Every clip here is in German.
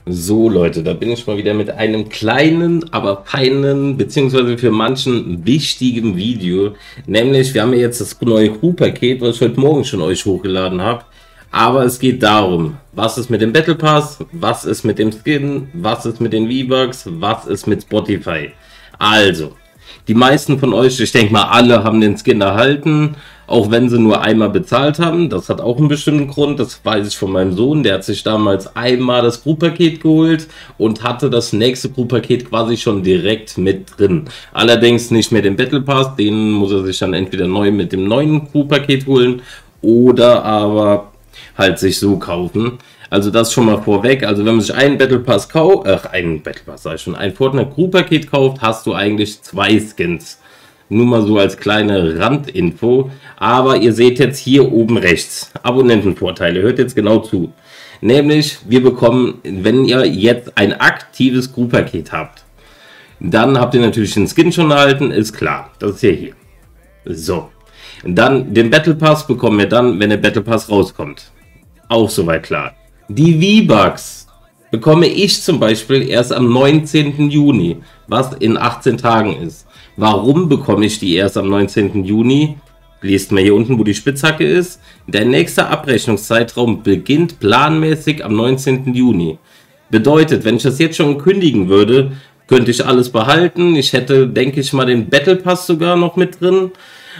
So Leute, da bin ich mal wieder mit einem kleinen, aber feinen, beziehungsweise für manchen wichtigen Video. Nämlich, wir haben ja jetzt das neue Crew-Paket, was ich heute Morgen schon euch hochgeladen habe. Aber es geht darum, was ist mit dem Battle Pass, was ist mit dem Skin, was ist mit den V-Bucks, was ist mit Spotify. Also, die meisten von euch, ich denke mal alle, haben den Skin erhalten, auch wenn sie nur einmal bezahlt haben. Das hat auch einen bestimmten Grund, das weiß ich von meinem Sohn. Der hat sich damals einmal das Crew-Paket geholt und hatte das nächste Crew-Paket quasi schon direkt mit drin. Allerdings nicht mehr den Battle Pass, den muss er sich dann entweder neu mit dem neuen Crew-Paket holen oder aber halt sich so kaufen. Also das schon mal vorweg. Also wenn man sich einen Battle Pass kauft, einen Battle Pass sag ich schon, ein Fortnite Crew Paket kauft, hast du eigentlich 2 Skins. Nur mal so als kleine Randinfo. Aber ihr seht jetzt hier oben rechts Abonnentenvorteile. Hört jetzt genau zu. Nämlich, wir bekommen, wenn ihr jetzt ein aktives Crew Paket habt, dann habt ihr natürlich den Skin schon erhalten, ist klar. Das ist ja hier. So. Dann den Battle Pass bekommen wir dann, wenn der Battle Pass rauskommt. Auch soweit klar. Die V-Bucks bekomme ich zum Beispiel erst am 19. Juni, was in 18 Tagen ist. Warum bekomme ich die erst am 19. Juni? Lest mal hier unten, wo die Spitzhacke ist. Der nächste Abrechnungszeitraum beginnt planmäßig am 19. Juni. Bedeutet, wenn ich das jetzt schon kündigen würde, könnte ich alles behalten. Ich hätte, denke ich mal, den Battle Pass sogar noch mit drin.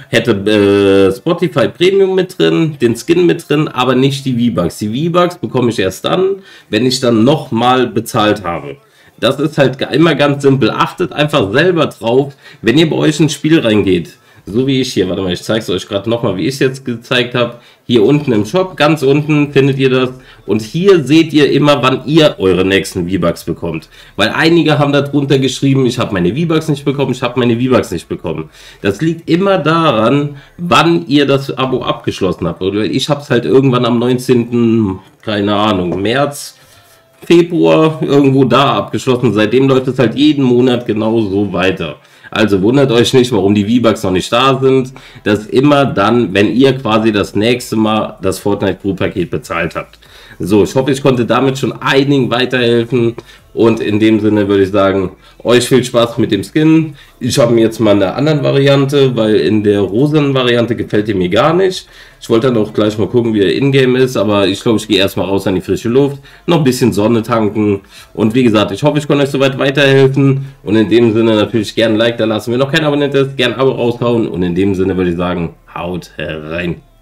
Hätte Spotify Premium mit drin, den Skin mit drin, aber nicht die V-Bucks. Die V-Bucks bekomme ich erst dann, wenn ich dann nochmal bezahlt habe. Das ist halt immer ganz simpel. Achtet einfach selber drauf, wenn ihr bei euch ins Spiel reingeht. So wie ich hier, warte mal, ich zeige es euch gerade nochmal, wie ich es jetzt gezeigt habe. Hier unten im Shop, ganz unten findet ihr das. Und hier seht ihr immer, wann ihr eure nächsten V-Bucks bekommt. Weil einige haben da drunter geschrieben, ich habe meine V-Bucks nicht bekommen, ich habe meine V-Bucks nicht bekommen. Das liegt immer daran, wann ihr das Abo abgeschlossen habt. Oder ich habe es halt irgendwann am 19., keine Ahnung, März, Februar, irgendwo da abgeschlossen. Seitdem läuft es halt jeden Monat genau so weiter. Also wundert euch nicht, warum die V-Bucks noch nicht da sind. Das ist immer dann, wenn ihr quasi das nächste Mal das Fortnite Crew Paket bezahlt habt. So, ich hoffe, ich konnte damit schon einigen weiterhelfen. Und in dem Sinne würde ich sagen, euch viel Spaß mit dem Skin. Ich habe mir jetzt mal eine andere Variante, weil in der rosanen Variante gefällt die mir gar nicht. Ich wollte dann auch gleich mal gucken, wie er in-game ist, aber ich glaube, ich gehe erstmal raus an die frische Luft, noch ein bisschen Sonne tanken. Und wie gesagt, ich hoffe, ich konnte euch soweit weiterhelfen. Und in dem Sinne natürlich gerne ein Like da lassen. Wenn noch kein Abonnent ist, gerne ein Abo raushauen. Und in dem Sinne würde ich sagen, haut rein.